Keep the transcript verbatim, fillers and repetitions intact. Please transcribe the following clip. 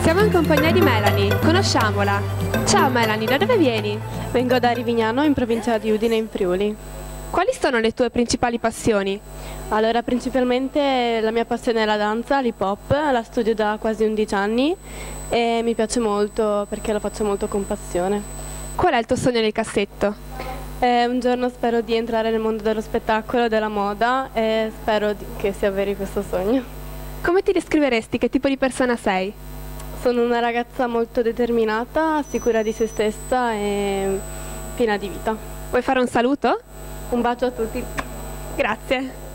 Siamo in compagnia di Melanie, conosciamola. Ciao Melanie, da dove vieni? Vengo da Rivignano, in provincia di Udine, in Friuli. Quali sono le tue principali passioni? Allora, principalmente la mia passione è la danza, l'hip hop, la studio da quasi undici anni e mi piace molto perché lo faccio molto con passione. Qual è il tuo sogno nel cassetto? E un giorno spero di entrare nel mondo dello spettacolo e della moda e spero di- che si avveri questo sogno. Come ti descriveresti? Che tipo di persona sei? Sono una ragazza molto determinata, sicura di se stessa e piena di vita. Vuoi fare un saluto? Un bacio a tutti. Grazie.